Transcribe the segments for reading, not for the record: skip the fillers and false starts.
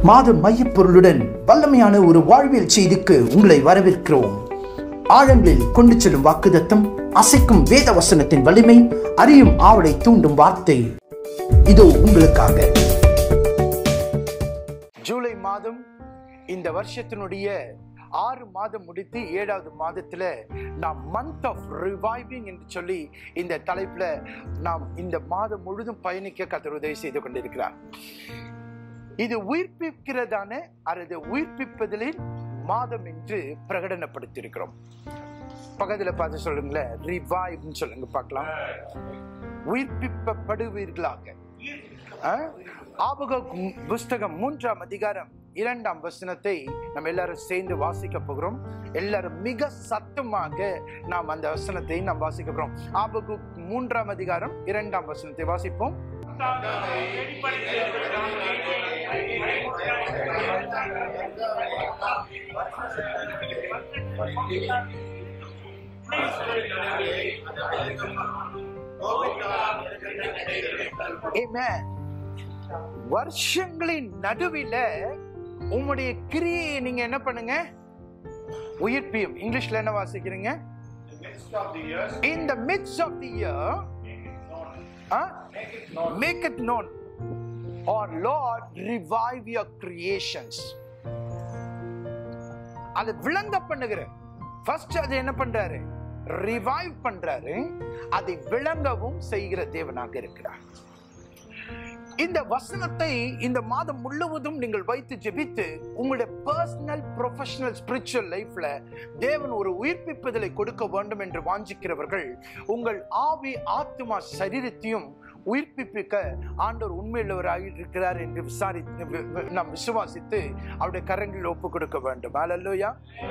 மாத மையப்பொருளுடன் வல்லமையான ஒரு வாழ்வியல் செய்திக்கு உங்களை வரவேற்கிறோம். ஆழங்களில் கொண்டு செல்லும் வாக்குத்தத்தம், அசைக்கும் வேத வசனத்தின் வலிமை, அறியும் ஆவலை தூண்டும் வார்த்தை இதோ உங்களுக்காக. ஜூலை மாதம் இந்த வருஷத்தினுடைய 6 மாதம் முடித்து 7வது மாதத்துல நாம் மந்த் ஆஃப் ரிவைவிங் என்று சொல்லி இந்த தலைப்புல நாம் இந்த மாதம் முழுதும் பயணிக்க கர்த்தர் உதவி செய்து கொண்டிருக்கிறார். இது உயிர்ப்பிக்கிறதான அல்லது உயிர்ப்பிப்பதில் மாதம் என்று பிரகடனப்படுத்தியிருக்கிறோம். பக்கத்துல பார்த்து சொல்லுங்களேன், ரிவைவ் சொல்லுங்க பார்க்கலாம். உயிர்ப்பிக்கப்படுவீர்களாக. ஆபகுக்கு புஸ்தகம் 3ஆம் அதிகாரம் 2ஆம் வசனத்தை நம்ம எல்லாரும் சேர்ந்து வாசிக்க போகிறோம். எல்லாரும் மிக சத்தமாக நாம் அந்த வசனத்தை நாம் வாசிக்க போகிறோம். ஆபகுக்கு 3ஆம் அதிகாரம் 2ஆம் வசனத்தை வாசிப்போம். வருஷங்களின் நடுவில உங்களுடைய கிரியை நீங்க என்ன பண்ணுங்க? உயிர்ப்பியும். இங்கிலீஷ்ல என்ன வாசிக்கிறீங்க? In the midst of the year, make it known, or Lord revive your creations. அது விளங்க பண்ணுகிற ஃபர்ஸ்ட் அது என்ன பண்றாரு? ரிவைவ் பண்றாரு. அதை விளங்கவும் செய்கிற தேவனாக இருக்கிறார். இந்த வசனத்தை இந்த மாதம் முழுவதும் நீங்கள் வைத்து ஜெபித்து உங்களுடைய பர்சனல், ப்ரொஃபஷனல், ஸ்பிரிச்சுவல் லைஃப்ல தேவன் ஒரு உயிர்ப்பிப்பதிலை கொடுக்க வேண்டும் என்று வாஞ்சிக்கிறவர்கள் உங்கள் ஆவி, ஆத்மா, சரீரத்தையும் உயிர்ப்பிக்க ஆண்டவர் உண்மையுள்ளவராக இருக்கிறார் என்று நாம் விசுவாசித்து அவருடைய கரங்களில் ஒப்பு கொடுக்க வேண்டும். ஹல்லேலூயா.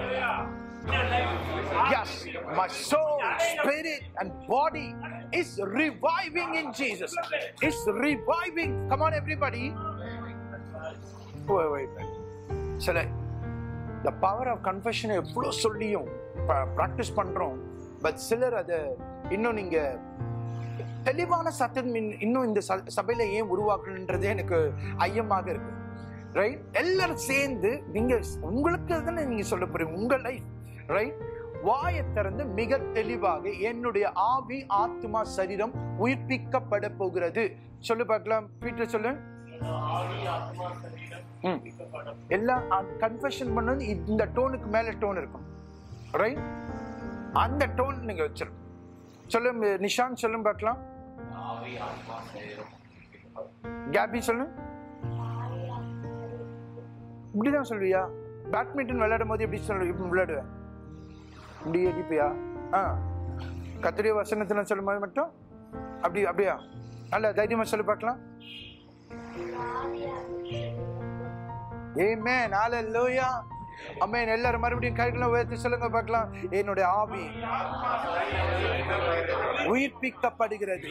Yes, my soul, spirit and body is reviving in Jesus. It's reviving. Come on everybody. Wait. சரி, the power of confession எவ்வளோ சொல்லியும் practice பண்றோம். பட் சிலர் அதை இன்னும் நீங்க தெளிவான சத்தம் இன்னும் இந்த சபையில ஏன் உருவாக்கணுன்றதே எனக்கு ஐயமாக இருக்கு. ரைட்? எல்லாரும் சேர்ந்து நீங்க உங்களுக்கு தானே நீங்க சொல்ல போறீங்க உங்க லைஃப். ரைட்? வாயை திறந்து மிக தெளிவாக என்னுடைய ஆவி, ஆத்மா, சரீரம் உயிர்ப்பிக்கப்பட போகிறது சொல்லு பார்க்கலாம். பீட்டர் சொல்லு. எல்லாம் கன்ஃபெஷன் பண்ணது இந்த டோனுக்கு மேல டோன் இருக்கும். ரைட்? அந்த டோன் நீங்க வச்சிருக்கோம். சொல்லு நிஷான், சொல்லும் பார்க்கலாம். கேபி சொல்லு. இப்படிதான் சொல்வியா? பேட்மிண்டன் விளையாடும் போது எப்படி சொல்லு? இப்படி விளையாடுவேன், இப்படி அடிப்பியா? கர்த்தருடைய வசனத்தை சொல்லும் போது மட்டும் அப்படியா? நல்ல தைரியமா சொல்லி பார்க்கலாம். ஆமென், ஹல்லேலூயா, ஆமென். எல்லாரும் மறுபடியும் கைகளை உயர்த்தி சொல்லுங்க பார்க்கலாம். என்னுடைய ஆவி உயிர்ப்பிக்கப்படுகிறது.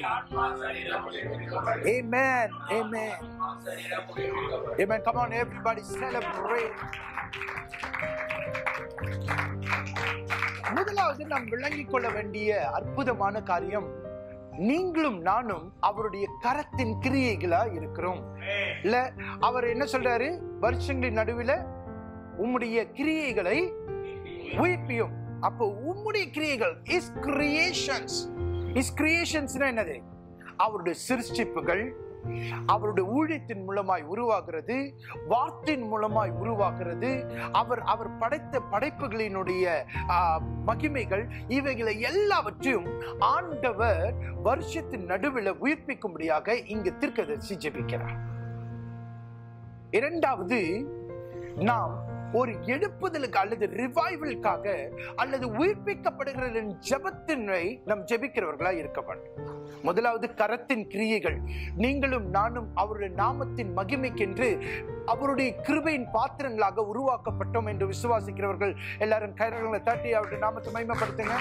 Amen. Amen. Amen. Come on everybody, celebrate. முதலாவது நாம் விளங்கிக் கொள்ள வேண்டிய அற்புதமான காரியம், நீங்களும் நானும் அவருடைய கரத்தின் கிரியைகளா இருக்கிறோம். இல்ல, அவர் என்ன சொல்றாரு? வருஷங்களின் நடுவில் உம்முடைய கிரியைகளை உயிர்ப்பியும். அப்போ உம்முடைய கிரியைகள் இஸ் கிரியேஷன்ஸ். இஸ் கிரியேஷன்ஸ்னா என்னது? அவருடைய சிருஷ்டிப்புகள் அவருடைய ஊழியத்தின் மூலமாய் உருவாகிறது, வார்த்தையின் மூலமாய் உருவாகிறது. அவர் படைத்த படைப்புகளினுடைய மகிமைகள், இவைகளை எல்லாவற்றையும் ஆண்டவர் வருஷத்தின் நடுவில் உயிர்ப்பிக்கும்படியாக இங்கு தீர்க்கதரிசி ஜெபிக்கிறார். இரண்டாவது, நாம் ஒரு எழுப்புதலுக்கு அல்லது ரிவைவலுக்காக அல்லது உயிர்ப்பிக்கப்படுகிற ஜெபத்தினை நாம் ஜெபிக்கிறவர்களா இருக்க வேண்டும். முதலாவது கரத்தின் கிரியைகள். நீங்களும் நானும் அவருடைய நாமத்தின் மகிமைக்கென்று அவருடைய கிருபையின் பாத்திரங்களாக உருவாக்கப்பட்டோம் என்று விசுவாசிக்கிறவர்கள் எல்லாரும் கைகளை தட்டி அவருடைய நாமத்தை மகிமைப்படுத்துங்க.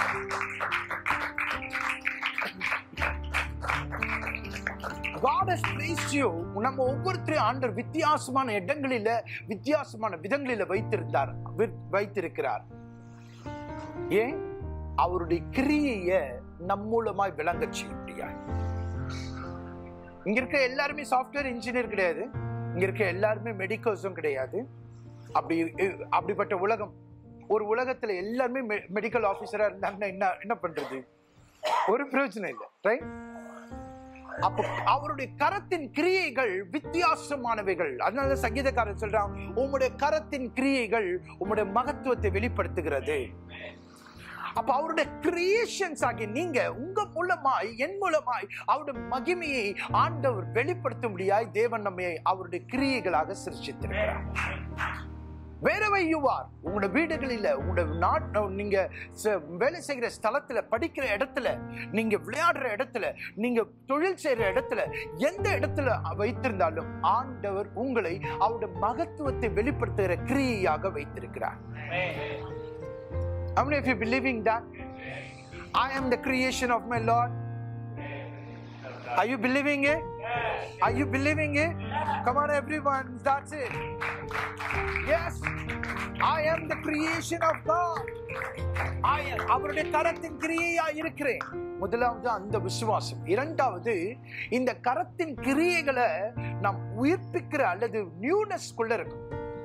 God has placed you. நம்ம ஒவ்வொருத்தரையும் ஆண்டவர் வித்தியாசமான இடங்களில, வித்தியாசமான விதங்களில வைத்திருக்கிறார். ஏன்? அவருடைய கிரியையை நம் மூலமாய் விளங்க செய்ய முடியாது. இங்க இருக்க எல்லாருமே சாஃப்ட்வேர் இன்ஜினியர் கிடையாது. இங்க இருக்க எல்லாருமே மெடிக்கல்ஸும் கிடையாது. அப்படிப்பட்ட உலகம், ஒரு உலகத்துல எல்லாருமே மெடிக்கல் ஆபீசரா இருந்தாங்கன்னா என்ன பண்றது? ஒரு பிரயோஜனம் இல்லை, ரைட்? அப்போ அவருடைய கரத்தின் கிரியைகள் வித்தியாசமானவைகள். அதனால சங்கீதக்காரன் சொல்றான், உம்முடைய கரத்தின் கிரியைகள் உம்முடைய மகத்துவத்தை வெளிப்படுத்துகிறது. அப்ப அவருடைய கிரியேஷன்ஸ் ஆகிய நீங்க உங்க மூலமாய், என் மூலமாய் அவருடைய மகிமையை ஆண்டவர் வெளிப்படுத்த முடியாய் தேவன் நம்மை அவருடைய கிரியைகளாக சிருஷ்டித்திருக்கிறார். Wherever you are, உங்களோட வீடுகளில், உங்களோட நீங்க வேலை செய்கிற ஸ்தலத்துல, படிக்கிற இடத்துல, நீங்க விளையாடுற இடத்துல, நீங்க தொழில் செய்யற இடத்துல, எந்த இடத்துல வைத்திருந்தாலும் ஆண்டவர் உங்களை அவருடைய மகத்துவத்தை வெளிப்படுத்துகிற கிரியையாக வைத்திருக்கிறார். How many of you believing that I am the creation of my Lord? Are you believing it? Are you believing it? Come on everyone, that's it. Yes, I am the creation of God. I am அவருடைய கரத்தின் கிரியையா இருக்கிறேன். முதலாவது அந்த விசுவாசம். இரண்டாவது, இந்த கரத்தின் கிரியைகளை நாம் உயிர்ப்பிக்கிற அல்லது நியூனஸ் குள்ள இருக்கும்.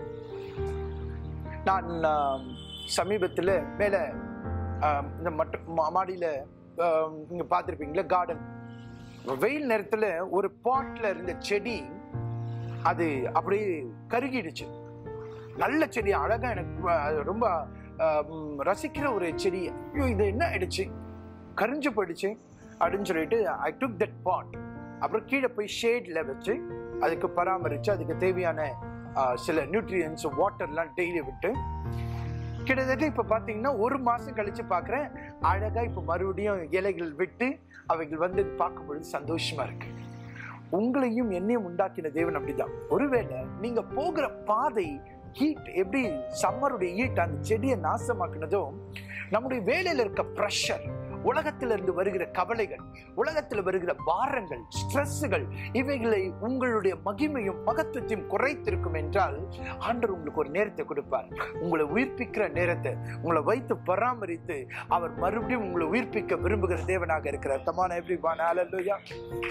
நான் சமீபத்தில் மேல இந்த மாடியில நீங்க பார்த்திருப்பீங்களா, கார்டன், வெயில் நேரத்துல ஒரு பாட்ல இருந்த செடி அது அப்படியே கருகிடுச்சு. நல்ல செடி, அழகா, எனக்கு ரொம்ப ரசிக்கிற ஒரு செடி. ஐயோ, இது என்ன ஆயிடுச்சு, கரிஞ்சு போயிடுச்சு அப்படின்னு சொல்லிட்டு ஐ டுக் தட் பாட். அப்புறம் கீழே போய் ஷேட்ல வச்சு அதுக்கு பராமரிச்சு அதுக்கு தேவையான சில நியூட்ரியன்ஸ், வாட்டர்லாம் டெய்லி விட்டு, கிட்டத்தட்ட இப்ப பாத்தீங்கன்னா ஒரு மாசம் கழிச்சு பாக்குறேன், அழகா இப்ப மறுபடியும் இலைகள் விட்டு அவைகள் வந்து பார்க்கும்பொழுது சந்தோஷமா இருக்கு. உங்களையும் என்னையும் உண்டாக்கின தேவன் அப்படிதான். ஒருவேளை நீங்க போகிற பாதை ஹீட், எப்படி சம்மருடைய ஹீட் அந்த செடியை நாசமாக்குனதும், நம்முடைய வேலையில இருக்க பிரஷர், உலகத்தில இருந்து வருகிற கவலைகள், உலகத்தில் வருகிற பாரங்கள், ஸ்ட்ரெஸ்ஸுகள், இவைகளை உங்களுடைய மகிமையும் மகத்துவத்தையும் குறைத்திருக்கும் என்றால் ஆண்டவர் உங்களுக்கு ஒரு நேரத்தை கொடுப்பார். உங்களை உயிர்ப்பிக்கிற நேரத்தை உங்களை வைத்து பராமரித்து அவர் மறுபடியும் உங்களை உயிர்ப்பிக்க விரும்புகிற தேவனாக இருக்கிறார். Come on everyone, hallelujah.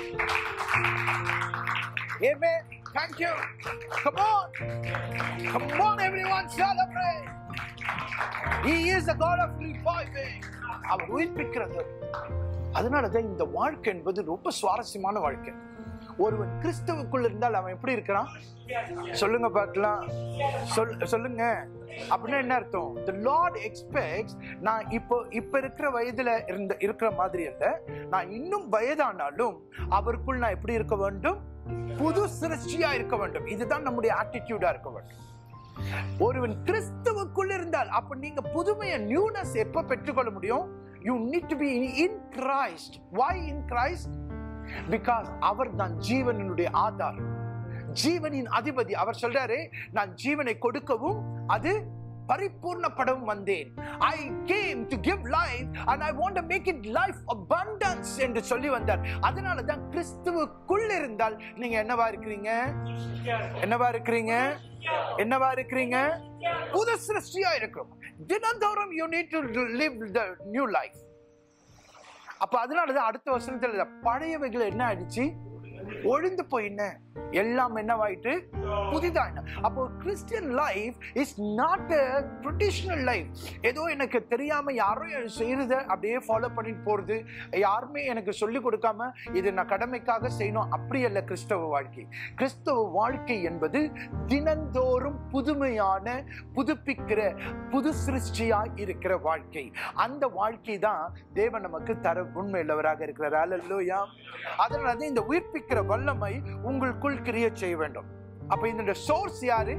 Amen. Thank you. Come on. Come on everyone, celebrate. He is the God of reviving. அவர் உயிர்ப்பிக்கிறது. அதனாலதான் இந்த வாழ்க்கை என்பது ரொம்ப சுவாரஸ்யமான வாழ்க்கை. ஒருவன் கிறிஸ்துவுக்குள் இருந்தால் அவன் எப்படி இருக்கிறான் சொல்லுங்க பார்க்கலாம், சொல்லுங்க. அப்படின்னா என்ன அர்த்தம்? The Lord expects, நான் இப்ப இருக்கிற வயதுல இருக்கிற மாதிரி அல்ல, நான் இன்னும் வயதானாலும் அவருக்குள் நான் எப்படி இருக்க வேண்டும்? புது சிருஷ்டியா இருக்க வேண்டும். இதுதான் நம்முடைய ஆட்டிடியூடா இருக்க வேண்டும். ஒருவன் கிறிஸ்துவுக்குள் இருந்தால், அப்ப நீங்க புதுமைய நியூனஸ் எப்ப பெற்றுக்கொள்ள முடியும்? You need to be in Christ. Why in Christ? Because அவர் தான் ஜீவனினுடைய ஆதாரம், ஜீவனின் அதிபதி. அவர் சொல்றாரு, நான் ஜீவனை கொடுக்கவும் அது பரிபூர்ணப்படவும் வந்தேன். I came to give life and I want to make it life abundance என்று சொல்லி வந்தார். அதனால தான் கிறிஸ்துவுக்குள் இருந்தால் நீங்க என்னவா இருக்கிறீங்க? என்னவா இருக்கிறீங்க? என்னவா இருக்கிறீங்க? புது சிருஷ்டியா இருக்கும். தினந்தோறும் you need to live the new life. அப்ப அதனாலதான் அடுத்த வசனத்துல பழையவைகள் என்ன ஆயிடுச்சு? ஒழிந்து போயின, எல்லாம் என்னவாயிட்டு? புதிதாயின. அப்போ Christian life is not a traditional life. ஏதோ எனக்கு தெரியாம யாரோ செய்யறத அப்படியே ஃபாலோ பண்ணிட்டு போறது, யாருமே எனக்கு சொல்லி கொடுக்காம இது நான் கடமைக்காக செய்யணும், அப்படி அல்ல கிறிஸ்தவ வாழ்க்கை. கிறிஸ்தவ வாழ்க்கை என்பது தினந்தோறும் புதுமையான, புதுப்பிக்கிற, புது சிருஷ்டியா இருக்கிற வாழ்க்கை. அந்த வாழ்க்கை தான் தேவன் நமக்கு தர உண்மையுள்ளவராக இருக்கிறார். அல்லேலூயா. அதனால இந்த உயிர்ப்பிக்கிற வல்லமை உங்களுக்குள் கிரியேட் செய்ய வேண்டும். அப்ப இந்த சோர்ஸ் யாரு?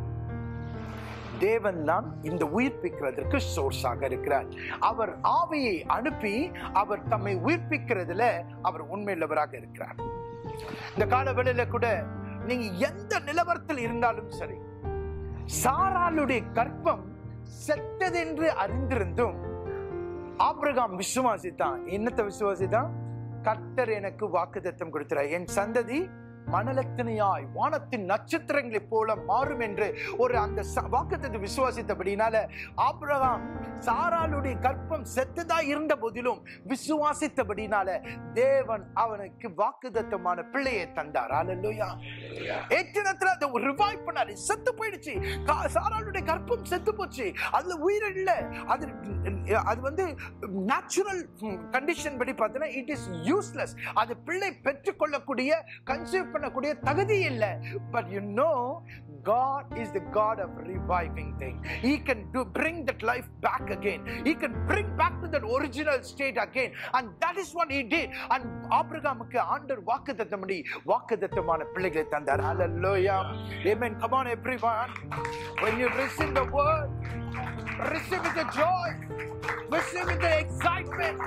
தேவன் தான் இந்த உயிர்ப்பிக்கிறதற்கு சோர்ஸாக இருக்கிறார். அவர் ஆவியை அனுப்பி அவர் தம்மை உயிர்ப்பிக்கிறதுல அவர் உண்மையுள்ளவராக இருக்கிறார். இந்த காலவெளியில கூட நீங்க எந்த நிலவரத்தில் இருந்தாலும் சரி, சாராளுடைய கர்ப்பம் செத்ததென்று அறிந்திருந்தும் ஆபிரகாம் விசுவாசித்தான். என்னத்தை விசுவாசித்தான்? கர்த்தர் எனக்கு வாக்குத்தத்தம் கொடுக்கிறார், என் சந்ததி மணலத்தினையாய் வானத்தின் நட்சத்திரங்களை போல மாறும் என்று ஒரு அந்த வாக்குத்தத்தத்தை விசுவாசித்தபடினால ஆபிரகாம் சாராளுடைய கற்பம் செத்துதா இருந்த போதிலும் விசுவாசித்தபடினால தேவன் அவனுக்கு வாக்குத்தத்தமான பிள்ளையை தந்தார். அல்லேலூயா. ஏற்றினத்துல அதை ரிவைவ் பண்ணாரு. செத்து போயிடுச்சு, சாராளுடைய கற்பம் செத்து போச்சு, அதுல உயிர் இல்ல. அது வந்து நேச்சுரல் கண்டிஷன் படி பார்த்தீங்கன்னா இட் இஸ் யூஸ்லெஸ். அது பிள்ளை பெற்றுக்கொள்ளக்கூடிய கன்சீவ் பண்ணக்கூடிய தகுதி இல்லை. But you know God is the God of reviving things. He can bring that life back again. He can bring back to that original state again, and that is what he did. And ஆபிரகாமுக்கு ஆண்டவர் வாக்குத்தத்தமான பிள்ளைகளை தந்தார். Hallelujah. Amen. Come on everyone. When you receive the word, receive with the joy, receive with the excitement.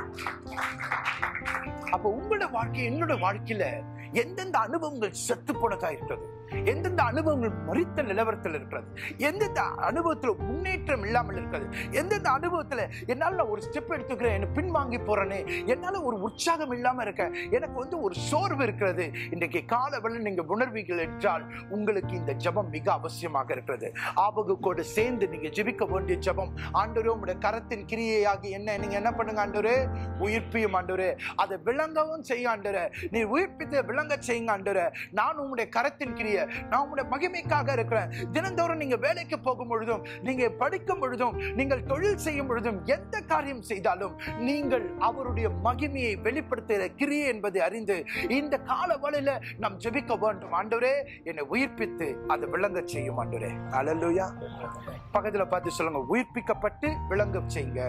அப்ப உங்களோட வாழ்க்கை என்னோட வாழ்க்கையில எந்தெந்த அனுபவங்கள் செத்து போனதா இருக்கிறது, எந்தெந்த அனுபவங்கள் மரித்த நிலவரத்தில் இருக்கிறது, எந்தெந்த அனுபவத்துல முன்னேற்றம் இல்லாமல் இருக்கிறது, எந்தெந்த அனுபவத்துல என்னால நான் ஒரு ஸ்டெப் எடுத்துக்கிறேன், என்ன பின்வாங்கி போறேனே, என்னால ஒரு உற்சாகம் இல்லாம இருக்க, எனக்கு வந்து ஒரு சோர்வு இருக்கிறது, இன்றைக்கு காலவெளியில் நீங்க உணர்வீர்கள் என்றால் உங்களுக்கு இந்த ஜெபம் மிக அவசியமாக இருக்கிறது. ஆபகுக்கோடு சேர்ந்து நீங்க ஜெபிக்க வேண்டிய ஜெபம், ஆண்டவரே உங்களுடைய கரத்தின் கிரியையாகி என்ன நீங்க என்ன பண்ணுங்க ஆண்டவரே, உயிர்ப்பியும் ஆண்டவரே, அதை விளங்கவும் செய்ய ஆண்டவரே, நீ உயிர்ப்பித்து விளங்க செய்யுங்க ஆண்டவரே. நான் உங்களுடைய கரத்தின் கிரியை, நான் உங்களுடைய மகிமைக்காக இருக்கிறேன். தினந்தோறும் நீங்க வேலைக்கு போகும் பொழுதும், நீங்க படிக்கும் பொழுதும், நீங்கள் தொழில் செய்யும் பொழுதும், எந்த காரியம் செய்தாலும் நீங்கள் அவருடைய மகிமையை வெளிப்படுத்துகிற கிரியை என்பதை அறிந்து இந்த காலவெளியில நாம் ஜெபிக்க வேண்டும். ஆண்டவரே என்னை உயிர்ப்பித்து அதை விளங்க செய்யும் ஆண்டவரே. அல்லேலூயா. பக்கத்துல பார்த்து சொல்லுங்க, உயிர்ப்பிக்கப்பட்டு விளங்க செய்யுங்க.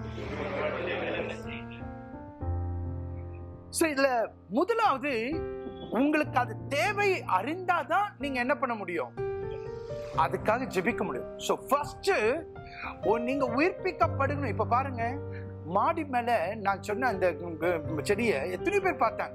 இதுல முதலாவது உங்களுக்கு அது தேவை அறிந்தாதான் நீங்க என்ன பண்ண முடியும், அதுக்காக ஜெபிக்க முடியும். சோ ஃபர்ஸ்ட் நீங்க உயிர்ப்பிக்கப்படணும். இப்ப பாருங்க, மாடி மேல நான் சொன்ன அந்த செடியை எத்தனை பேர் பார்த்தாங்க,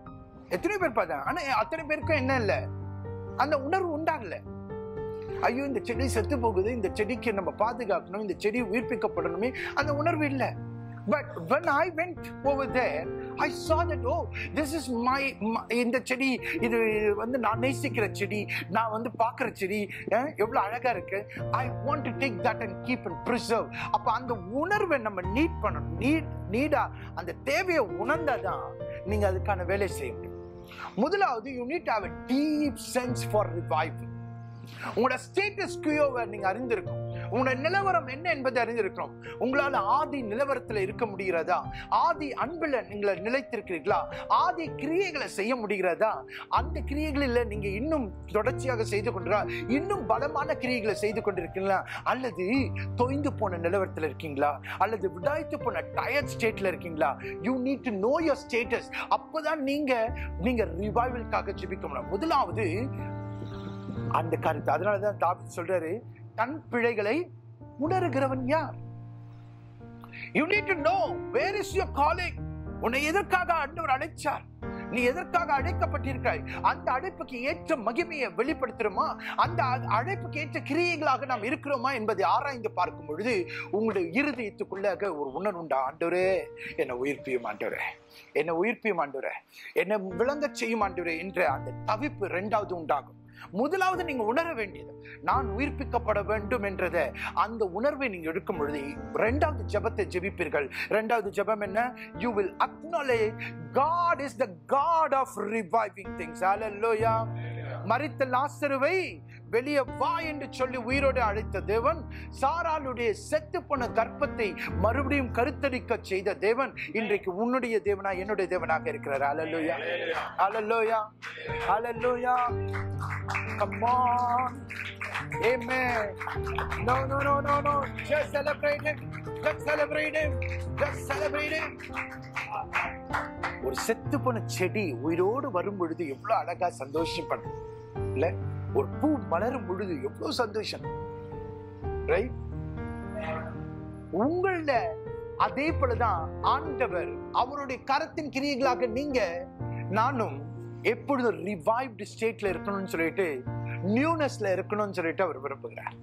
ஆனா அத்தனை பேருக்கும் என்ன இல்ல, அந்த உணர்வு உண்டாகல. ஐயோ இந்த செடி செத்து போகுது, இந்த செடிக்கு நம்ம பாதுகாக்கணும், இந்த செடி உயிர்ப்பிக்கப்படணுமே, அந்த உணர்வு இல்லை. But when I went over there, I saw that, oh, this is my இந்த செடி, இது வந்து நான் நேசிக்கிற செடி, நான் வந்து பார்க்கிற செடி, எவ்வளவு அழகா இருக்கு. I want to take that and keep and preserve. அப்ப அந்த உணர்வை நம்ம நீட் பண்ணணும். நீடா அந்த தேவையை உணர்ந்தாதான் நீங்க அதுக்கான வேலை செய்ய முடியும். முதலாவது you need to have a deep sense for revival. உங்களோட ஸ்டேட்டஸ் குயோவை நீங்க அறிந்திருக்கும், உங்களோட நிலவரம் என்ன என்பதை அறிந்திருக்கிறோம். உங்களால ஆதி நிலவரத்துல இருக்க முடிகிறதா, ஆதி அன்புல நீங்க நிலைத்திருக்கிறீர்களா, ஆதி கிரியைகளை செய்ய முடிகிறதா, அந்த கிரியைகளில் நீங்க இன்னும் தொடர்ச்சியாக செய்து கொண்டிருக்கா, இன்னும் பலமான கிரியைகளை செய்து கொண்டிருக்கீங்களா, அல்லது தொய்ந்து போன நிலவரத்துல இருக்கீங்களா, அல்லது விடாய்த்து போன டயர்ட் ஸ்டேட்ல இருக்கீங்களா? You need to know your status. அப்பதான் நீங்க ரிவைவலுக்காக ஜெபிக்க முடியும். முதலாவது அந்த கருத்து. அதனாலதான் தாவீது சொல்றாரு, தன் பிழைகளை உணர்கிறவன் யார்? You need to know where is your calling. உன்னை எதற்காக ஆண்டவர் அழைச்சார், நீ எதற்காக அழைக்கப்பட்டிருக்காய், அந்த அழைப்புக்கு ஏற்ற மகிமையை வெளிப்படுத்துறோமா, அந்த அழைப்புக்கு ஏற்ற கிரியைகளாக நாம் இருக்கிறோமா என்பதை ஆராய்ந்து பார்க்கும் பொழுது உங்களுடைய இருதயத்துக்குள்ளாக ஒரு உணர்வு உண்டா, ஆண்டவரே என்னை உயிர்ப்பியும் ஆண்டவரே, என்னை உயிர்ப்பியும் ஆண்டவரே, என்னை விளங்க செய்யும் ஆண்டவரே என்ற அந்த தவிப்பு இரண்டாவது உண்டாகும். முதலாவது நீங்க உணர வேண்டியது நான் உயிர்ப்பிக்கப்பட வேண்டும் என்றத அந்த உணர்வை நீங்க எடுக்கும் பொழுது இரண்டாவது ஜெபத்தை ஜெபிப்பீர்கள். இரண்டாவது ஜெபம் என்ன? You will acknowledge God is the God of reviving things. Hallelujah. மரித்த லாசருவை வெளியே வா என்று சொல்லி உயிரோடு அழைத்த தேவன், சாராளுடைய செத்து போன கர்ப்பத்தை மறுபடியும் கருத்தரிக்க செய்த தேவன் இன்றைக்கு உன்னுடைய தேவனா என்னுடைய தேவனாக இருக்கிறார். ஹல்லேலூயா, ஹல்லேலூயா, ஹல்லேலூயா. Come on. Amen. No. Just celebrate him. Just celebrate him. Just celebrate him. ஒரு செத்து போன செடி உயிரோடு வரும் பொழுது எவ்வளவு அழகா சந்தோஷப்படும் இல்ல? ஒரு பூ மலரும் பொழுது எவ்வளவு சந்தோஷம், ரைட்? உங்கள அதே போலதான் ஆண்டவர் அவருடைய கரத்தின் கிரியைகளாக நீங்க நானும் எப்பொழுதும் ரிவைவ்டு ஸ்டேட்ல இருக்கணும்னு சொல்லிட்டு, நியூனஸ்ல இருக்கணும்னு சொல்லிட்டு அவர் விரும்புகிறார்.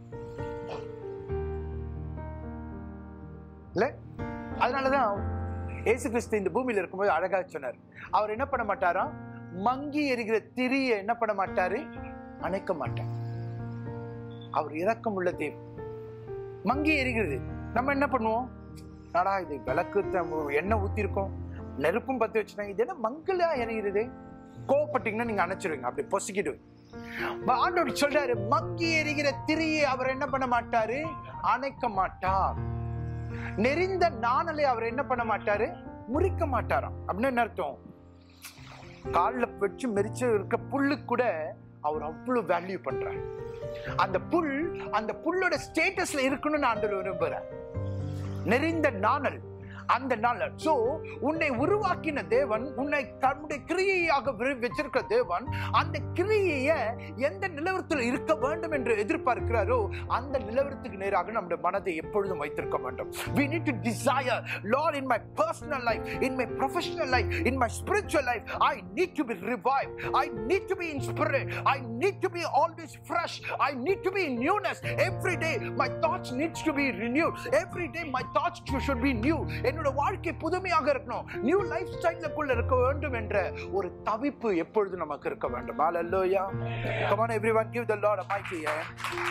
இல்ல? அதனாலதான் இயேசு கிறிஸ்து இந்த பூமியில இருக்கும்போது அழகா சொன்னார், அவர் என்ன பண்ண மாட்டாரா, மங்கி எரிகிற திரியை என்ன பண்ண மாட்டாரு? அணைக்க மாட்டார். அவர் இரக்கம் உள்ள தேவன். மங்கி எரிகிறது, நம்ம என்ன பண்ணுவோம்? நடா இது விளக்கு எண்ணெய் ஊத்திருக்கோம், நெருப்பும் பத்தி வச்சுட்டேன், இது என்ன மங்களா எரிகிறது? கோவப்பட்டீங்கன்னா நீங்க அணைச்சிருவீங்க, அப்படி பொசுக்கிடுவீங்க. ஆண்டவர் சொல்றாரு, மங்கி எரிகிற திரியை அவர் என்ன பண்ண மாட்டாரு? அணைக்க மாட்டார். நெறிந்த நாணலை அவர் என்ன பண்ண மாட்டாரு? முறிக்க மாட்டாராம். அப்படின்னு என்ன அர்த்தம்? கால்ல வச்சு மெரிச்சு இருக்க புல்லு கூட அவர் அவ்வளவு வேல்யூ பண்றார். அந்த புல்லோட ஸ்டேட்டஸ்ல இருக்கணும்னு ஆண்டவர் விரும்புறார். நெறிந்த நாணல், அந்த நாள். சோ உன்னை உருவாக்கின தேவன், உன்னை தன்னுடைய கிரியையாக வச்சிருக்கிற தேவன், அந்த கிரியையை எந்த நிலவரத்தில் இருக்க வேண்டும் என்று எதிர்பார்க்கிறாரோ அந்த நிலவரத்துக்கு நேராக நம்முடைய மனதை எப்பொழுதும் வைத்திருக்க வேண்டும். We need to desire, Lord, in my personal life, in my professional life, in my spiritual life, I need to be revived, I need to be inspired, I need to be always fresh, I need to be in newness. Every day my thoughts needs to be renewed, every day my thoughts should be new. என்னோட வாழ்க்கை புதுமையாக இருக்கணும், new life ஸ்டைலுக்குள்ள இருக்க வேண்டும் என்ற ஒரு தவிப்பு எப்பொழுது நமக்கு இருக்க வேண்டும். ஹalleluya. Come on everyone, give the Lord a mighty hand.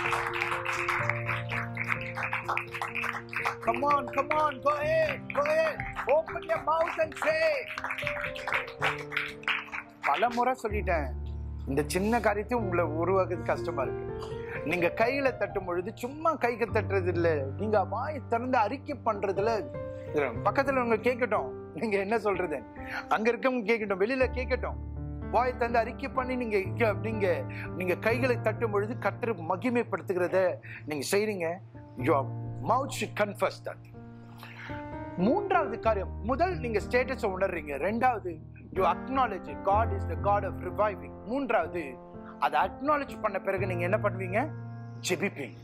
Come on, go ahead. Open your mouth and say. பலமுறை சொல்லிட்டேன், இந்த சின்ன காரியத்தை உங்களை உருவாக்குறது கஷ்டமா இருக்கு. நீங்க கையில தட்டும் பொழுது சும்மா கைக்கு தட்டுறது இல்ல, நீங்க வாயை திறந்து அறிக்கை பண்றதுல பக்கத்துல உங்க கேட்கட்டும், நீங்க என்ன சொல்றது, அங்க இருக்கவங்க கேட்கட்டும், வெளியில கேட்கட்டும். வாயை தந்து அறிக்கை பண்ணி நீங்க கைகளை தட்டும் பொழுது கர்த்தரை மகிமைப்படுத்துகிறத நீங்க செய்றீங்க. Your mouth should confess that. மூன்றாவது காரியம், முதல் நீங்க ஸ்டேட்டஸை உணர்றீங்க. ரெண்டாவது, you acknowledge God is the God of reviving. மூன்றாவது, அதை அக்னாலேஜ் பண்ண பிறகு நீங்க என்ன பண்ணுவீங்க? ஜெபிப்பீங்க.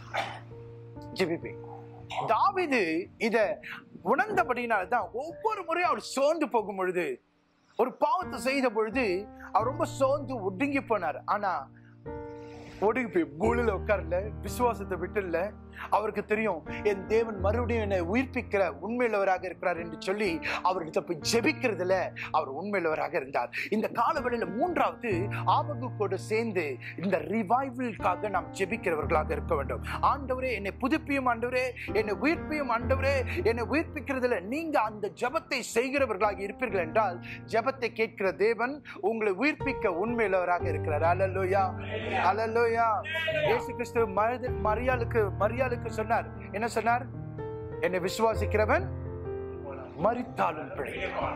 தாவீது இத உணர்ந்தபடினால்தான் ஒவ்வொரு முறையும் அவர் சோர்ந்து போகும் பொழுது, ஒரு பாவத்தை செய்த பொழுது அவர் ரொம்ப சோர்ந்து ஒடுங்கி போனார். ஆனா ஒடுங்கி போய் பூலில உட்கார்ல, விசுவாசத்தை விட்டுல. அவருக்கு தெரியும், என் தேவன் மறுபடியும் என்னை உயிர்ப்பிக்கிற உண்மையுள்ளவராக இருக்கிறார் என்று சொல்லி அவர்கிட்ட போய் ஜெபிக்கிறதுல அவர் உண்மையுள்ளவராக இருந்தார். இந்த காலவெளியில மூன்றாவது, ஆபகுக்கோடு சேர்ந்து இந்த ரிவைவலுக்காக நாம் ஜெபிக்கிறவர்களாக இருக்க வேண்டும். ஆண்டவரே என்னை புதுப்பியும், ஆண்டவரே என்னை உயிர்ப்பியும், ஆண்டவரே என்னை உயிர்ப்பிக்கிறதுல நீங்க அந்த ஜெபத்தை செய்கிறவர்களாக இருப்பீர்கள் என்றால், ஜெபத்தை கேட்கிற தேவன் உங்களை உயிர்ப்பிக்க உண்மையுள்ளவராக இருக்கிறார். ஹல்லேலூயா, ஹல்லேலூயா. இயேசு கிறிஸ்து மரியாளுக்கு சொன்னார், என்ன சொன்னார்? என்னை விசுவாசிக்கிறவன் மரித்தாலும் பிழைப்பான்,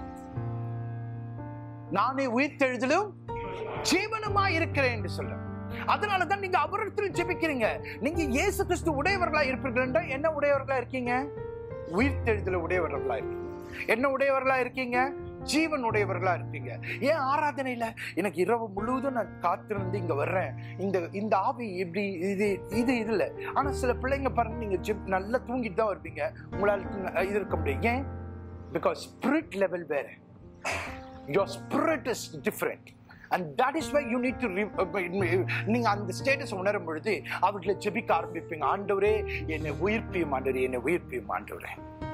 நானே உயிர்த்தெழுதலும் ஜீவனுமாய் இருக்கிறேன் என்று சொல்ல. அதனாலதான் நீங்க அவரிடத்தில் ஜெபிக்கிறீங்க. நீங்க இயேசு கிறிஸ்து உடையவர்களா இருப்பீர்கள் என்றால் என்ன உடையவர்களா இருக்கீங்க? உயிர்த்தெழுதல உடையவர்களா இருக்கீங்க. என்ன உடையவர்களா இருக்கீங்க? ஜீவன் உடையவர்களா இருப்பீங்க. ஏன் ஆராதனையில எனக்கு இரவு முழுவதும் நான் காத்திருந்து இங்க வர்றேன், இந்த ஆவி இப்படி இது இல்ல. ஆனா சில பிள்ளைங்க பாருங்க, நீங்க நல்லா தூங்கிட்டு தான் வருவீங்க, உங்களால இது இருக்க முடியும். ஏன்? பிகாஸ் ஸ்பிரிட் லெவல் வேற. your spirit is different and that is why you need to நீங்க அந்த ஸ்டேட்டஸ் உணரும் பொழுது அவர்களை ஜெபிக்க ஆரம்பிப்பீங்க. ஆண்டவரே என்னை உயிர்ப்பியும், ஆண்டவரே என்னை உயிர்ப்பியும், ஆண்டவரே.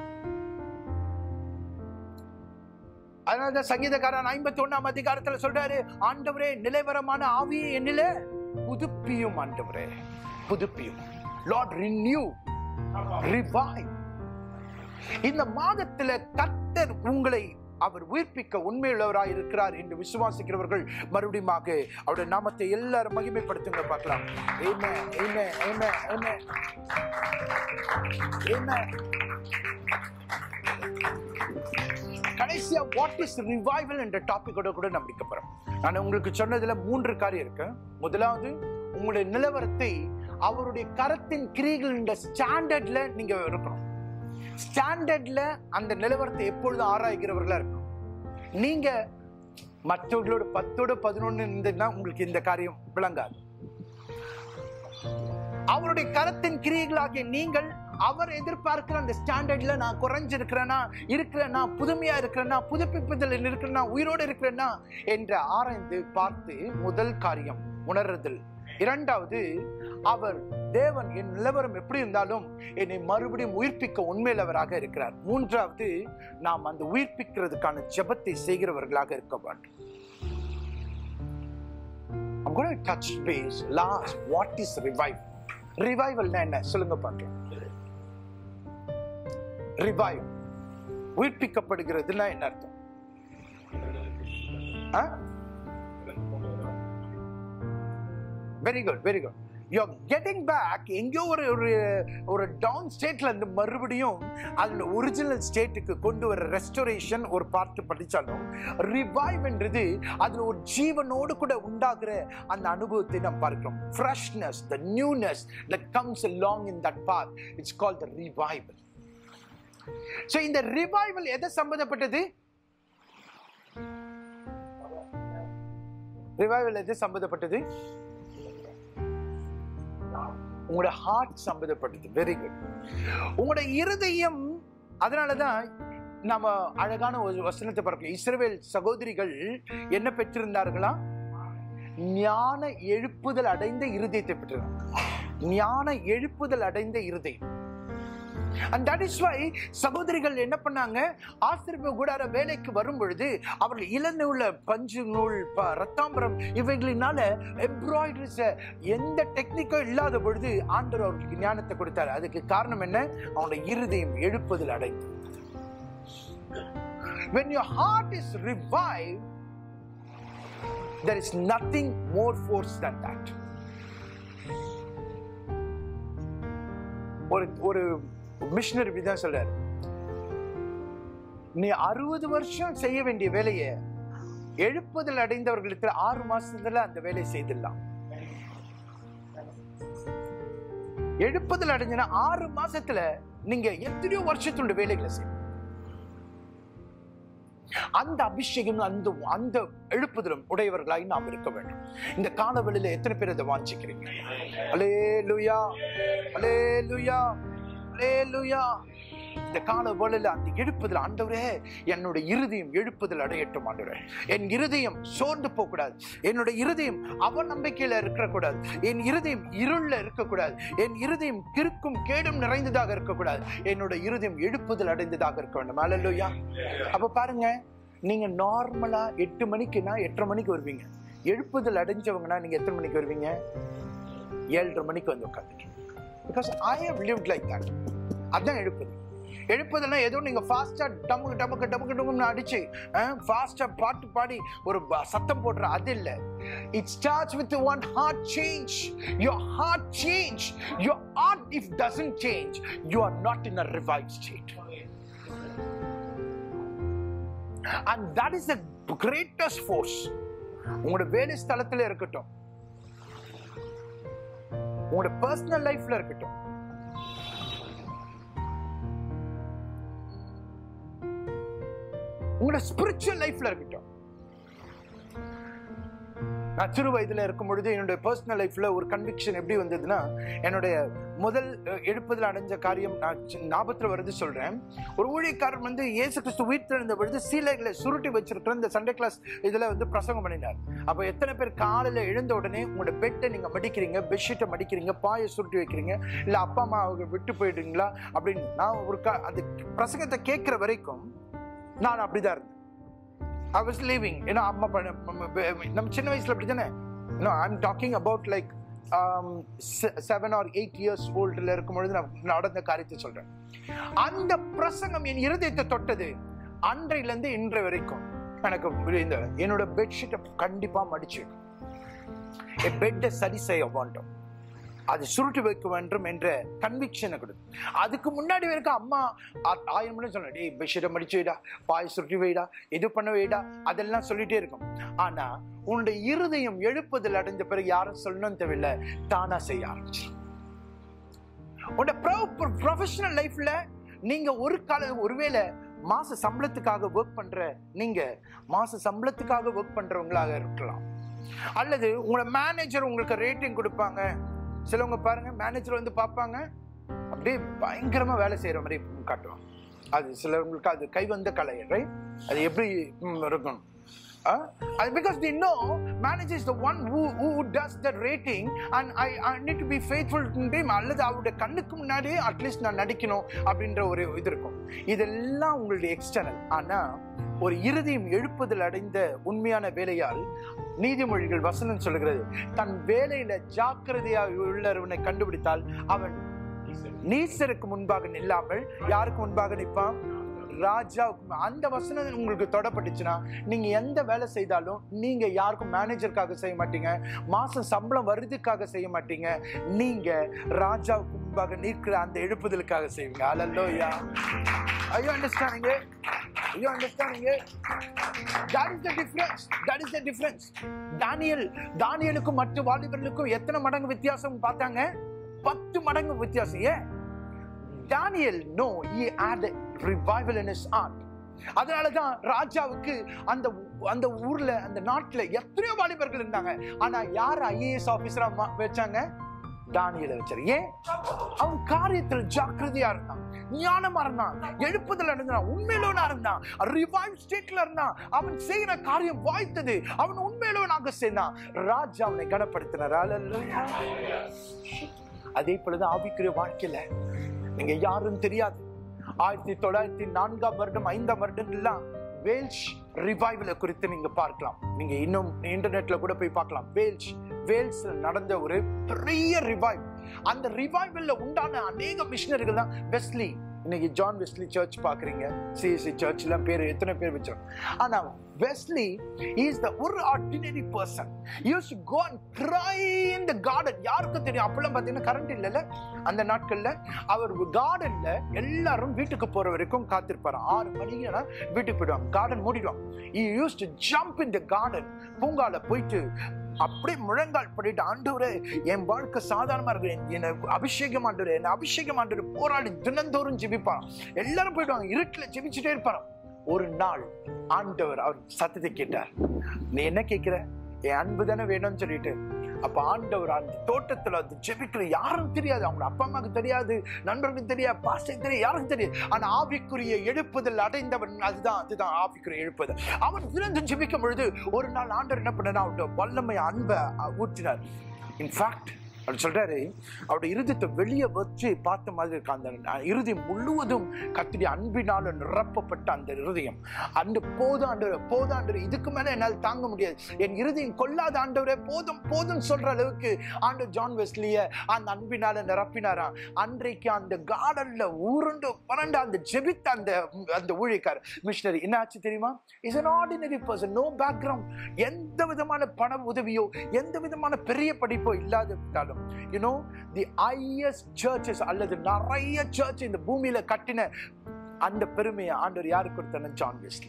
அதனாலதான் சங்கீதக்காரன் 51ஆம் அதிகாரத்துல சொல்றாரு, ஆண்டவரே நிலைவரமான ஆவியை என்னில புதுப்பியும், ஆண்டவரே புதுப்பியும். Lord renew, revive. இந்த மாதத்துல கர்த்தர் உங்களை அவர் உயிர்ப்பிக்க உண்மையுள்ளவராய் இருக்கிறார் என்று விசுவாசிக்கிறவர்கள் மறுபடியும் அவருடைய நாமத்தை எல்லாரும் மகிமைப்படுத்துங்க பார்க்கலாம். ஆமென், ஆமென், ஆமென், ஆமென், ஆமென். கடைசியா வாட் இஸ் ரிவைவல் என்ற டாபிக்கோட கூட நம்ம முடிக்க போறோம். நான் உங்களுக்கு சொன்னதுல 3 காரியம் இருக்கு. முதலாவது, உங்களுடைய நிலவரத்தை அவருடைய கரத்தின் கிரியைகள் என்ற ஸ்டாண்டர்ட்ல நீங்க இருக்கணும். ஸ்டாண்டர்ட்ல அந்த நிலவரத்தை எப்பொழுதும் ஆராய்கிறவர்களா இருக்கணும். நீங்க மற்றவர்களோட 10ஓட 11 இருந்ததுன்னா உங்களுக்கு இந்த காரியம் விளங்காது. அவருடைய கரத்தின் கிரியைகளாகிய நீங்கள் அவர் எதிர்பார்க்கிற அந்த ஸ்டாண்டர்ட்ல நான் குறைஞ்சிருக்கிறேன்னா, புதுமையா இருக்கிறேன்னா, புதுப்பிப்புதல் இருக்கிறேன்னா, உயிரோடு இருக்கிறேன்னா என்று ஆராய்ந்து பார்த்து முதல் காரியம் உணர்றதில். இரண்டாவது, அவர் தேவன் என் நிலவரம் எப்படி இருந்தாலும் என்னை மறுபடியும் உயிர்ப்பிக்க உண்மையிலவராக இருக்கிறார். மூன்றாவது, நாம் அந்த உயிர்ப்பிக்கிறதுக்கான ஜெபத்தை செய்கிறவர்களாக இருக்க வேண்டும். I'm going to touch base last. What is revival? Revival என்ன சொல்லுங்க பார்க்கலாம். Revival உயிர்ப்பிக்கப்படுகிறதுனா என்ன அர்த்தம்? Very good, very good. You're getting back. எங்கேயோ ஒரு டவுன் ஸ்டேட்ல இருந்து மறுபடியும் அதோட ஒரிஜினல் ஸ்டேட்டுக்கு கொண்டு வர ரெஸ்டோரேஷன் ஒரு பார்ட் படிச்சாலும், ரிவைவ்ன்றது அதுல ஒரு ஜீவனோடு கூட உண்டாகிற அந்த அனுபவத்தை நாம் பார்க்கிறோம். Freshness, the newness that comes along in that path, it's called the revival. So இந்த ரிவைவல் எதை சம்பந்தப்பட்டது? ரிவைவல் எதை சம்பந்தப்பட்டது? உங்களோட ஹார்ட் சம்பந்தப்பட்டது. Very good. உங்களோட இருதயம். அதனாலதான் நாம அழகான ஒரு வசனத்தை பார்க்கிறோம். இஸ்ரவேல் சகோதரிகள் என்ன பெற்றிருந்தார்களா? ஞான எழுப்புதல் அடைந்த இருதயத்தை பெற்றிருந்தாங்க. ஞான எழுப்புதல் அடைந்த இருதயம். And that is why சகோதரிகள் என்ன பண்ணாங்க? ஆசரிப்பு கூடார வேலைக்கு வரும் பொழுது அவர்கள் இளநூல், பஞ்சு நூல், ரத்தாம்பரம் இவைகளினால எம்ப்ராய்டரிஸ் எந்த டெக்னிக்கும் இல்லாத பொழுது ஆண்டவர் அவர்களுக்கு ஞானத்தை கொடுத்தார். அதுக்கு காரணம் என்ன? அவனுடைய இருதயம் எழுப்புதல் அடைந்தது. When your heart is revived, there is nothing more force than that. ஒரு மிஷனரி தான் சொல்றாரு, நீ 60 வருஷம் செய்ய வேண்டிய வேலையை எழுப்புதல் அடைந்தவர்களுக்கு 6 மாசத்துல அந்த வேலையை செய்திடலாம். எழுப்புதல் அடைஞ்சனா 6 மாசத்துல நீங்க எத்தனையோ வருஷத்துடைய வேலைகளை செய்ய. அந்த அபிஷேகம், அந்த எழுப்புதலும் உடையவர்களாய் நாம் இருக்க வேண்டும். இந்த காலவெளியில எத்தனை பேர் அதை வாஞ்சிக்கிறீங்க? அல்லேலூயா, அல்லேலூயா, அல்லேலூயா. இந்த கால வேளையில அந்த எழுப்புதல், ஆண்டவரே என்னோட இருதயம் எழுப்புதல் அடையட்டும் ஆண்டவரே. என் இருதயம் சோர்ந்து போக கூடாது. என்னோட இருதயம் அவநம்பிக்கையில இருக்கக்கூடாது. என் இருதயம் இருள்ல இருக்கக்கூடாது. என் இருதயம் கிறுக்கும் கேடும் நிறைந்ததாக இருக்கக்கூடாது. என்னோட இருதயம் எழுப்புதல் அடைந்ததாக இருக்க வேண்டும். அல்லேலூயா. அப்ப பாருங்க, நீங்க நார்மலா 8 மணிக்குன்னா 8:30 மணிக்கு வருவீங்க. எழுப்புதல் அடைஞ்சவங்கன்னா நீங்க எத்தனை மணிக்கு வருவீங்க? 7:30 மணிக்கு வந்து உட்காந்துட்டு. Because I have lived like that. அதான் எழுப்புதல். எழுப்புதல்னா ஏதோ நீங்க ஃபாஸ்டா டமுக்கு டமுக்கு டமுக்கு டமுக்கு அடிச்சு ஃபாஸ்டா பாட்டு பாடி ஒரு சத்தம் போடுற அது இல்ல. It starts with one heart change. Your heart change. Your heart if doesn't change, you are not in a revived state. And that is the greatest force. உங்களோட வேலை ஸ்தலத்துல இருக்கட்டும், உங்களோட பர்சனல் லைஃப்ல இருக்கட்டும், உங்களோட ஸ்பிரிச்சுவல் லைஃப்ல இருக்கட்டும். நான் சிறு வயதுல இருக்கும் பொழுது என்னுடைய பர்சனல் லைஃப்ல ஒரு கன்விக்ஷன் எப்படி வந்ததுன்னா, என்னுடைய முதல் எழுப்புதல் அடைஞ்ச காரியம் நான் ஞாபகத்துல வருது சொல்றேன். ஒரு ஊழியக்காரர் வந்து இயேசு கிறிஸ்து உயிர் தெழுந்த பொழுது சீலைகளை சுருட்டி வச்சிருக்கிற இந்த சண்டே கிளாஸ் இதுல வந்து பிரசங்கம் பண்ணினார். அப்ப எத்தனை பேர் காலையில எழுந்த உடனே உங்களோட பெட்டை நீங்க மடிக்கிறீங்க, பெட்ஷீட்டை மடிக்கிறீங்க, பாயை சுருட்டி வைக்கிறீங்க, இல்ல அப்பா அம்மா விட்டு போயிடுறீங்களா அப்படின்னு நான் ஒரு அந்த பிரசங்கத்தை கேட்கிற வரைக்கும் நான் அப்படிதான் இருந்தேன். I was living, you know, நம்ம சின்ன வயசுல அப்படி தானே. No, I'm talking about like 7 or 8 years old இருக்கும்பொழுது நான் நடந்த காரியத்தை சொல்றேன். அந்த பிரசங்கம் என் இருதயத்தை தொட்டது. அன்றையில இருந்து இன்றை வரைக்கும் எனக்கு என்னோட பெட்ஷீட்டை கண்டிப்பா மடிச்சு என் பெட்டை சரி செய்ய வேண்டும், அது சுருட்டி வைக்க வேண்டும் என்ற கன்விக்ஷனை கொடுத்து. அதுக்கு முன்னாடி வரைக்கும் அம்மா 1000 மணி சொன்ன, டேய் பெட்ஷீட்டை மடிச்சு வைடா, பாய் சுருட்டி வைடா, இது பண்ண வைடா, அதெல்லாம் சொல்லிட்டே இருக்கும். ஆனா உன்னுடைய இருதயம் எழுப்புதல் அடைஞ்ச பிறகு யாரும் சொல்லணும்னு தேவையில்லை, தானா செய்ய ஆரம்பிச்சு. உன்னோட ப்ரொஃபஷனல் லைஃப்ல நீங்க ஒருவேளை மாச சம்பளத்துக்காக ஒர்க் பண்ற, நீங்க மாச சம்பளத்துக்காக ஒர்க் பண்றவங்களாக இருக்கலாம். அல்லது உங்களோட மேனேஜர் உங்களுக்கு ரேட்டிங் கொடுப்பாங்க. சிலவங்க பாருங்க, மேனேஜர் வந்து பார்ப்பாங்க, அப்படியே பயங்கரமா வேலை செய்யற மாதிரி காட்டுவாங்க. அது சிலவங்களுக்கு அது கை வந்த கலை, ரைட்? அது எப்படி இருக்கும்? Because they know manager is the one who does the rating, and I need to be faithful to him. அல்லது அவருடைய கண்ணுக்கு முன்னாடியே அட்லீஸ்ட் நான் நடிக்கணும் அப்படின்ற ஒரு இது இருக்கும். இதெல்லாம் உங்களுடைய எக்ஸ்டர்னல். ஆனா ஒரு இருதயம் எழுப்புதல் அடைந்த உண்மையான வேலையால் நீதிமொழிகள் வசனம் சொல்லுகிறது, தன் வேலையில ஜாக்கிரதையாக உள்ளவனை கண்டுபிடித்தால் அவன் நீசருக்கு முன்பாக நில்லாமல் யாருக்கு முன்பாக நிற்பான்? ராஜாவுக்கு. அந்த வசனம் உங்களுக்கு தொடப்பட்டுச்சுன்னா நீங்க எந்த வேலை செய்தாலும் நீங்க யாருக்கும் மேனேஜருக்காக செய்ய மாட்டீங்க, மாசம் சம்பளம் வருதுக்காக செய்ய மாட்டீங்க, நீங்க ராஜாவுக்கு முன்பாக நிற்கிற அந்த எழுப்புதலுக்காக செய்வீங்க. அல்லேலூயா. Are you understanding it? Are you understanding it? That is the difference. That is the difference. தானியேலுக்கும் மற்ற வாலிபர்களுக்கும் எத்தனை மடங்கு வித்தியாசம் பார்த்தாங்க? 10 மடங்கு வித்தியாசம். ஏன்? Daniel, no, he had a revival in his heart. அதனாலதான் ராஜாவுக்கு அந்த ஊர்ல அந்த நாட்டுல எத்தனையோ வாலிபர்கள் இருந்தாங்க. ஆனா யார் ஐஏஎஸ் ஆபீசரா வச்சாங்க? தானியேலை வச்சாரு. ஏன்? அவன் காரியத்தில் ஜாக்கிரதையா இருந்தான், ஞானமா இருந்தான், எழுப்புதல் இருந்தான், உண்மையிலவனா இருந்தான், ரிவைவ் ஸ்டேட்ல இருந்தான். அவன் செய்யற காரியம் வாய்த்தது, அவன் உண்மையிலவனாக செய்தான். ராஜா அவனை கனப்படுத்தினார். அதே போலதான் ஆவிக்குரிய வாழ்க்கையில நீங்க யாரும் தெரியாது. 1904 வருடம் 5 வருடம் எல்லாம் வேல்ஸ் ரிவைவல குறித்து நீங்க பார்க்கலாம். நீங்க இன்னும் இன்டர்நெட்ல கூட போய் பார்க்கலாம். வேல்ஸ்ல நடந்த ஒரு பெரிய ரிவைவ். அந்த ரிவைவல்ல உண்டான அநேக மிஷனரிகள் தான் வெஸ்லி. இன்னைக்கு ஜான் வெஸ்லி சர்ச் பாக்குறீங்க, சிஎஸ்சி சர்ச்ல பேர் எத்தனை பேர் வச்சோம். ஆனா வெஸ்லி இஸ் த ஒரு ordinary person. Used to go and cry in the garden. யாருக்கும் தெரியும், அப்பெல்லாம் பாத்தீங்கன்னா கரண்ட் இல்லைல்ல அந்த நாட்கள்ல. அவர் கார்டன்ல எல்லாரும் வீட்டுக்கு போற வரைக்கும் காத்திருப்பாரு. 6 மணிக்கு வீட்டுக்கு போயிடுவாங்க, கார்டன் மூடிடுவாங்க. He used to jump in the garden. பூங்கால போயிட்டு அப்படியே முழங்கால் பண்ணிட்டு, ஆண்டவரே என் வாழ்க்கை சாதாரணமா இருக்கு, என்ன அபிஷேகம் ஆண்டவரே, என்ன அபிஷேகம் ஆண்டவரே போராடி தினந்தோறும் ஜெபிப்பான். எல்லாரும் போயிடுவாங்க, இருட்டுல ஜெபிச்சுட்டே இருப்பாரு. ஒரு நாள் ஆண்டவர் அவர் சத்தத்தை கேட்டார். நீ என்ன கேட்கிற? என் அன்பு தானே வேணும்னு சொல்லிட்டு. அப்ப ஆண்டவர் அந்த தோட்டத்துல அது ஜெபிக்கிற யாரும் தெரியாது, அவங்க அப்பா அம்மாவுக்கு தெரியாது, நண்பர்களுக்கு தெரியாது, பாஸ்டருக்கு தெரியாது, யாருக்கும் தெரியாது. ஆனா ஆவிக்குரிய எழுப்புதல் அடைந்தவன், அதுதான் ஆவிக்குரிய எழுப்புதல். அவன் விழுந்து ஜெபிக்கும் பொழுது ஒரு நாள் ஆண்டவர் என்ன பண்ணா, அவருடைய வல்லமை அன்பை ஊற்றினார். இன்ஃபேக்ட் அவர் சொல்றாரு, அவருடைய இருதயத்தை வெளியே வச்சு பார்த்த மாதிரி இருக்கு. அந்த இருதயம் முழுவதும் கர்த்தருடைய அன்பினால நிரப்பப்பட்ட அந்த இருதயம். அந்த போதும் ஆண்டவரே, இதுக்கு மேல என்னால் தாங்க முடியாது, என் இருதயம் கொள்ளாத ஆண்டவரே, போதும் சொல்ற அளவுக்கு ஆண்டவர் ஜான் வெஸ்லிய அந்த அன்பினால நிரப்பினாராம். அன்றைக்கு அந்த கார்டன்ல உருண்டு பரண்டு அந்த ஜெபித்த அந்த ஊழியக்கார் மிஷனரி என்ன ஆச்சு தெரியுமா? Is an ordinary person, no background, எந்த விதமான பண உதவியோ எந்த விதமான பெரிய படிப்போ இல்லாத, you know, the highest churches அல்லது நிறைய சர்ச் இந்த பூமியில கட்டின அந்த பெருமையை ஆண்டவர் யாருக்கு கொடுத்தாரு? John Wesley.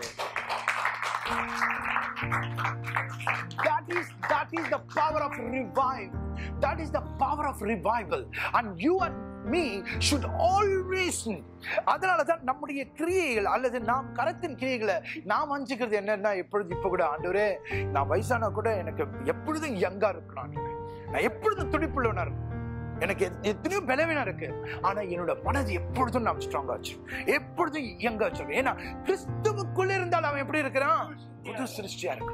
That is the power of revival. That is the power of revival. And you and me should always. அதனாலதான் நம்முடைய கிரியைகள் அல்லது நாம் கரத்தின் கிரியைகளை நாம் அஞ்சுக்கிறது என்னன்னா, இப்ப கூட ஆண்டவரே நான் வயசானா கூட எனக்கு எப்பொழுதும் யங்கா இருக்கணும், நான் எப்பொழுதும் துடிப்புள்ளவனா இருக்கும், எனக்கு எத்தனையோ பலவீனம் இருக்கு, ஆனா என்னோட மனது எப்பொழுதும் நான் ஸ்ட்ராங்கா வச்சு, எப்பொழுதும் யங்கா வச்சிருக்கேன். ஏன்னா கிறிஸ்துவுக்குள்ள இருந்தால் அவன் எப்படி இருக்கிறான்? புது சிருஷ்டியா இருக்கு.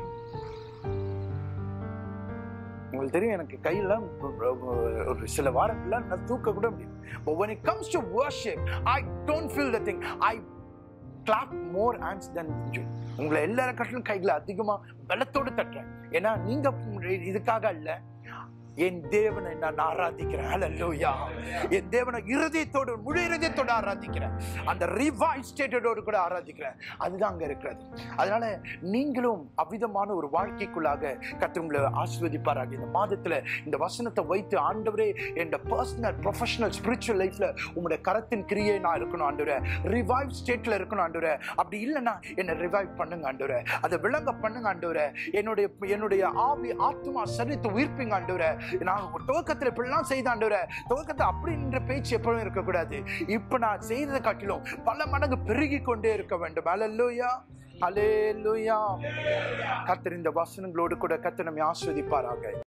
உங்களுக்கு தெரியும், எனக்கு கையில ஒரு சில வாரத்துல நான் தூக்க கூட முடியும். But when it comes to worship, I don't feel the thing. I clap more hands than you. உங்களை எல்லாரும் கட்டிலும் கைகளை அதிகமா பலத்தோடு தட்டுறேன். ஏன்னா நீங்க இதுக்காக இல்ல, என் தேவனை நான் ஆராதிக்கிறேன். ஹல்லேலூயா. என் தேவனை இருதயத்தோடு முழு இருதயத்தோடு ஆராதிக்கிறேன், அந்த ரிவைவ் ஸ்டேட்டோடு கூட ஆராதிக்கிறேன். அதுதான் அங்க இருக்கிறது. அதனால நீங்களும் அவ்விதமான ஒரு வாழ்க்கைக்குள்ளாக கர்த்தர் உங்களை ஆசீர்வதிப்பாராக. இந்த மாதத்துல இந்த வசனத்தை வைத்து, ஆண்டவரே என் பர்சனல் ப்ரொஃபஷனல் ஸ்பிரிச்சுவல் லைஃப்ல உங்களுடைய கரத்தின் கிரியை நான் இருக்கணும் ஆண்டவரே, ரிவைவ் ஸ்டேட்ல இருக்கணும் ஆண்டவரே. அப்படி இல்லைன்னா என்னை ரிவைவ் பண்ணுங்க ஆண்டவரே, அதை விளங்க பண்ணுங்க ஆண்டவரே. என்னுடைய ஆவி ஆத்மா சரீரத்தை உயிர்ப்பிங்க ஆண்டவரே. நான் துவக்கத்தில் இப்படிலாம் செய்த ஆண்டவரே, துவக்கத்தை அப்படின்ற பேச்சு எப்பவும் இருக்கக்கூடாது. இப்ப நான் செய்ததை காட்டிலும் பல மடங்கு பெருகி கொண்டே இருக்க வேண்டும். அல்லேலூயா, அல்லேலூயா. கர்த்தர் இந்த வசனங்களோடு கூட கர்த்தர் நம்மை ஆசீர்வதிப்பாராக.